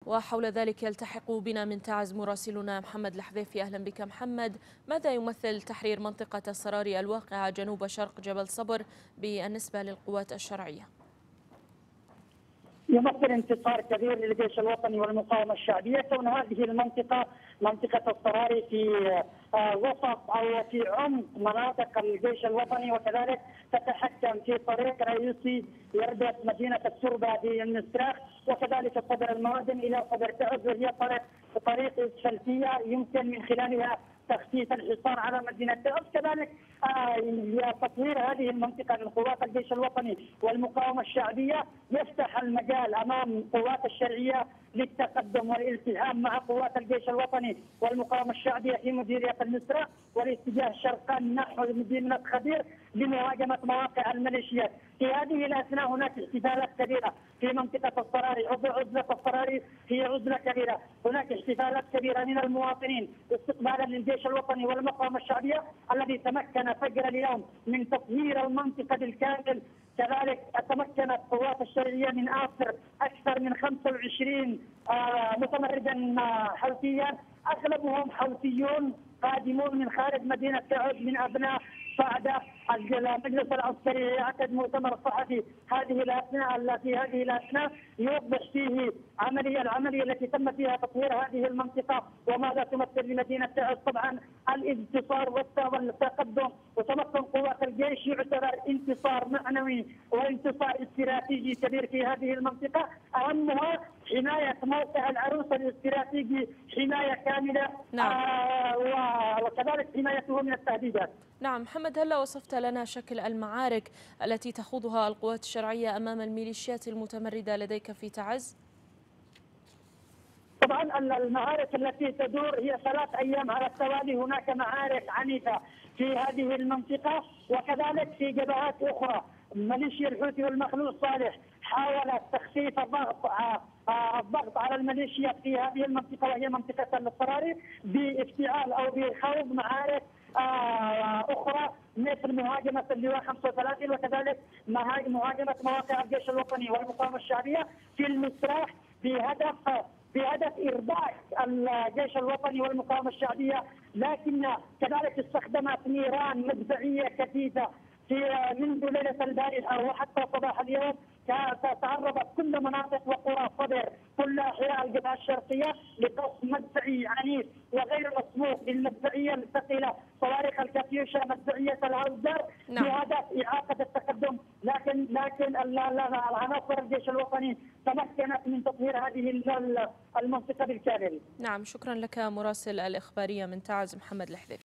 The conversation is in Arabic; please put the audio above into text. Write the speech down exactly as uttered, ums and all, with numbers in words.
وحول ذلك يلتحق بنا من تعز مراسلنا محمد الحذيفي. أهلا بك محمد. ماذا يمثل تحرير منطقة الصراري الواقعة جنوب شرق جبل صبر بالنسبة للقوات الشرعية؟ يمثل انتصار كبير للجيش الوطني والمقاومة الشعبية، كون هذه المنطقة منطقة الصراري في وسط أو في عمق مناطق الجيش الوطني، وكذلك تتحكم في طريق رئيسي يربط مدينة السربة بالمسراخ وكذلك صدر الموادم إلى صدر تعز، وهي طريق طريق اسفلتية يمكن من خلالها تخفيف الحصار على مدينة تعز. كذلك آه تطوير هذه المنطقة من قوات الجيش الوطني والمقاومة الشعبية يفتح المجال أمام القوات الشرعية للتقدم والالتئام مع قوات الجيش الوطني والمقاومة الشعبية في مديرية المسرى والاتجاه شرقا نحو مدينة خدير لمهاجمة مواقع الميليشيات. في هذه الأثناء هناك احتفالات كبيرة في منطقة الصراري، عزلة الصراري هي عزلة كبيرة، هناك احتفالات كبيرة من المواطنين استقبالا للجيش الوطني والمقاومة الشعبية الذي تمكن فجر اليوم من تطهير المنطقة بالكامل. كذلك تمكنت القوات الشرعية من آسر أكثر من خمسة وعشرين متمردا حوثيا، أغلبهم حوثيون قادمون من خارج مدينة تعز من أبناء صعدة. المجلس العسكري يعقد مؤتمر صحفي هذه الأثناء التي هذه الأثناء يوضح فيه عملية العملية التي تم فيها تطوير هذه المنطقة وماذا تمثل لمدينة تعز. طبعا الانتصار والتقدم وتمكن قوات الجيش يعتبر انتصار معنوي وانتصار استراتيجي كبير في هذه المنطقة، أهمها حماية موقع العروس الاستراتيجي حماية كاملة. نعم. آه وكذلك حمايته من التهديدات. نعم محمد، هل وصفت لنا شكل المعارك التي تخوضها القوات الشرعية أمام الميليشيات المتمردة لديك في تعز؟ طبعا المعارك التي تدور هي ثلاث أيام على التوالي، هناك معارك عنيفة في هذه المنطقة وكذلك في جبهات أخرى. ميليشيا الحوثي والمخلوع صالح حاولت تخفيف الضغط الضغط على الميليشيا في هذه المنطقة وهي منطقة الصراري بافتعال أو بخوض معارك أخرى مثل مهاجمة اللواء خمسة وثلاثين وكذلك مهاجمة مواقع الجيش الوطني والمقاومة الشعبية في المسراح بهدف بهدف إرباك الجيش الوطني والمقاومة الشعبية، لكن كذلك استخدمت نيران مدفعية كثيفة في منذ ليلة البارحة وحتى صباح اليوم. تعرضت كل مناطق وقرى صدر كل أحياء الجبهة الشرقية لقصف مدفعي عنيف وغير مسبوق للمدفعية الثقيلة، صواريخ الكاتيوشا، مدفعية الهاوزر، نعم. بهدف إعاقة التقدم، لكن لكن العناصر الجيش الوطني تمكنت من تطهير هذه المنطقة بالكامل. نعم، شكرا لك مراسل الإخبارية من تعز محمد الحذيفي.